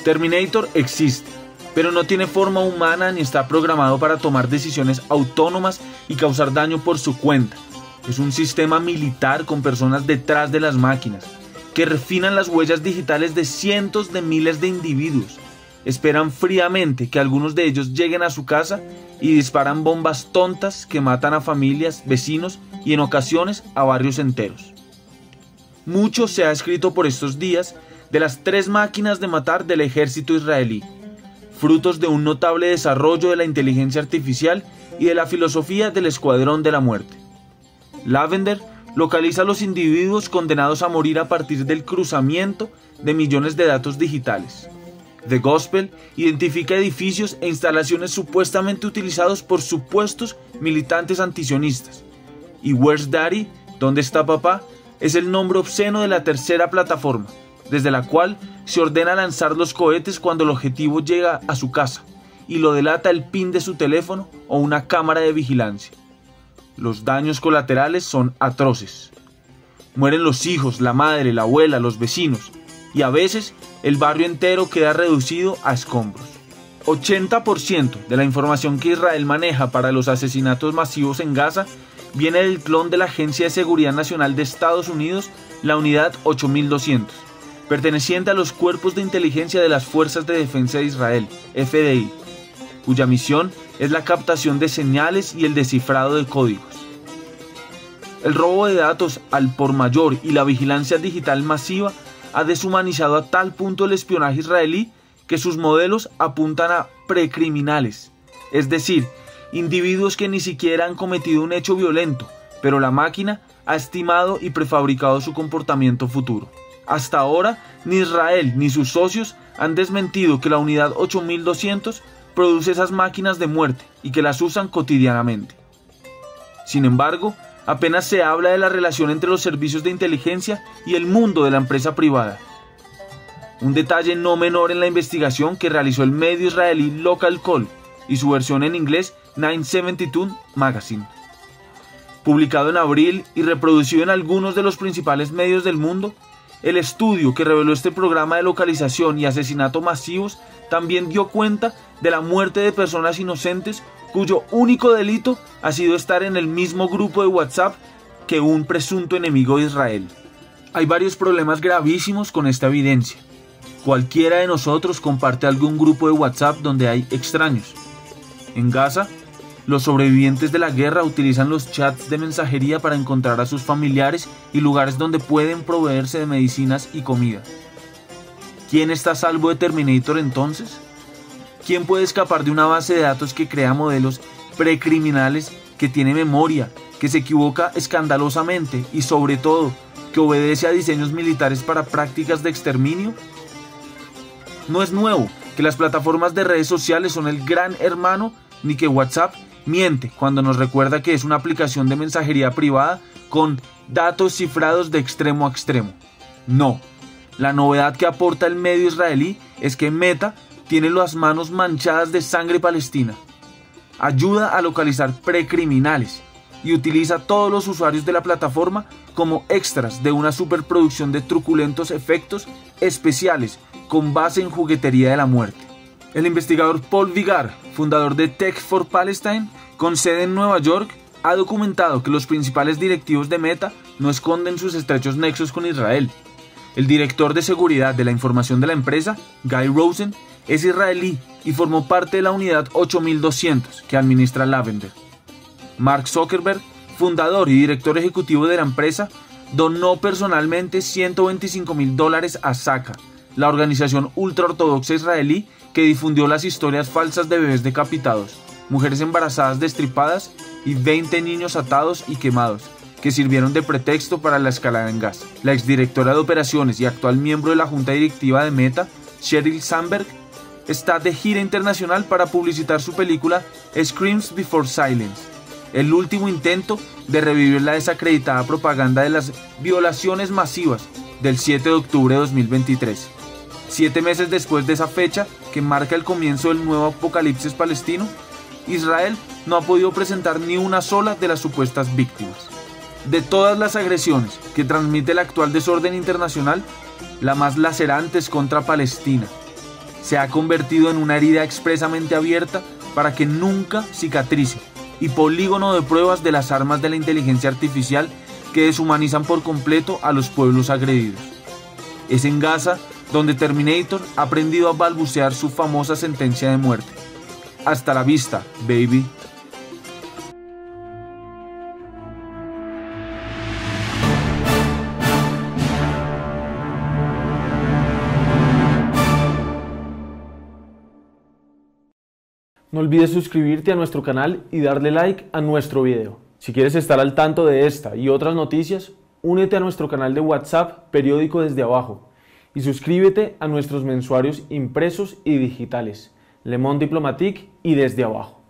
Terminator existe, pero no tiene forma humana ni está programado para tomar decisiones autónomas y causar daño por su cuenta. Es un sistema militar con personas detrás de las máquinas, que refinan las huellas digitales de cientos de miles de individuos. Esperan fríamente que algunos de ellos lleguen a su casa y disparan bombas tontas que matan a familias, vecinos y en ocasiones a barrios enteros. Mucho se ha escrito por estos días de las 3 máquinas de matar del ejército israelí, frutos de un notable desarrollo de la inteligencia artificial y de la filosofía del Escuadrón de la Muerte. Lavender localiza a los individuos condenados a morir a partir del cruzamiento de millones de datos digitales. The Gospel identifica edificios e instalaciones supuestamente utilizados por supuestos militantes antisionistas. Y Where's Daddy? ¿Dónde está papá? Es el nombre obsceno de la tercera plataforma, desde la cual se ordena lanzar los cohetes cuando el objetivo llega a su casa, y lo delata el PIN de su teléfono o una cámara de vigilancia. Los daños colaterales son atroces. Mueren los hijos, la madre, la abuela, los vecinos, y a veces el barrio entero queda reducido a escombros. 80% de la información que Israel maneja para los asesinatos masivos en Gaza viene del clon de la Agencia de Seguridad Nacional de Estados Unidos, la Unidad 8200, perteneciente a los cuerpos de inteligencia de las Fuerzas de Defensa de Israel, FDI, cuya misión es la captación de señales y el descifrado de códigos. El robo de datos al por mayor y la vigilancia digital masiva ha deshumanizado a tal punto el espionaje israelí que sus modelos apuntan a precriminales, es decir, individuos que ni siquiera han cometido un hecho violento, pero la máquina ha estimado y prefabricado su comportamiento futuro. Hasta ahora, ni Israel ni sus socios han desmentido que la Unidad 8200 produce esas máquinas de muerte y que las usan cotidianamente. Sin embargo, apenas se habla de la relación entre los servicios de inteligencia y el mundo de la empresa privada. Un detalle no menor en la investigación que realizó el medio israelí Local Call y su versión en inglés 972 Magazine. Publicado en abril y reproducido en algunos de los principales medios del mundo, el estudio que reveló este programa de localización y asesinato masivos también dio cuenta de la muerte de personas inocentes cuyo único delito ha sido estar en el mismo grupo de WhatsApp que un presunto enemigo de Israel. Hay varios problemas gravísimos con esta evidencia. Cualquiera de nosotros comparte algún grupo de WhatsApp donde hay extraños. En Gaza, los sobrevivientes de la guerra utilizan los chats de mensajería para encontrar a sus familiares y lugares donde pueden proveerse de medicinas y comida. ¿Quién está a salvo de Terminator entonces? ¿Quién puede escapar de una base de datos que crea modelos precriminales, que tiene memoria, que se equivoca escandalosamente y sobre todo que obedece a diseños militares para prácticas de exterminio? No es nuevo que las plataformas de redes sociales son el gran hermano, ni que WhatsApp miente cuando nos recuerda que es una aplicación de mensajería privada con datos cifrados de extremo a extremo. No, la novedad que aporta el medio israelí es que Meta tiene las manos manchadas de sangre palestina. Ayuda a localizar precriminales y utiliza a todos los usuarios de la plataforma como extras de una superproducción de truculentos efectos especiales con base en juguetería de la muerte. El investigador Paul Vigar, fundador de Tech for Palestine, con sede en Nueva York, ha documentado que los principales directivos de Meta no esconden sus estrechos nexos con Israel. El director de seguridad de la información de la empresa, Guy Rosen, es israelí y formó parte de la unidad 8200 que administra Lavender. Mark Zuckerberg, fundador y director ejecutivo de la empresa, donó personalmente $125,000 a Zaka, la organización ultraortodoxa israelí que difundió las historias falsas de bebés decapitados, mujeres embarazadas destripadas y 20 niños atados y quemados, que sirvieron de pretexto para la escalada en Gaza. La exdirectora de operaciones y actual miembro de la junta directiva de Meta, Sheryl Sandberg, está de gira internacional para publicitar su película Screams Before Silence, el último intento de revivir la desacreditada propaganda de las violaciones masivas del 7 de octubre de 2023. 7 meses después de esa fecha, que marca el comienzo del nuevo apocalipsis palestino, Israel no ha podido presentar ni una sola de las supuestas víctimas. De todas las agresiones que transmite el actual desorden internacional, la más lacerante es contra Palestina. se ha convertido en una herida expresamente abierta para que nunca cicatrice y polígono de pruebas de las armas de la inteligencia artificial que deshumanizan por completo a los pueblos agredidos. Es en Gaza donde Terminator ha aprendido a balbucear su famosa sentencia de muerte. Hasta la vista, baby. No olvides suscribirte a nuestro canal y darle like a nuestro video. Si quieres estar al tanto de esta y otras noticias, únete a nuestro canal de WhatsApp Periódico Desde Abajo y suscríbete a nuestros mensuarios impresos y digitales, Le Monde Diplomatique y Desde Abajo.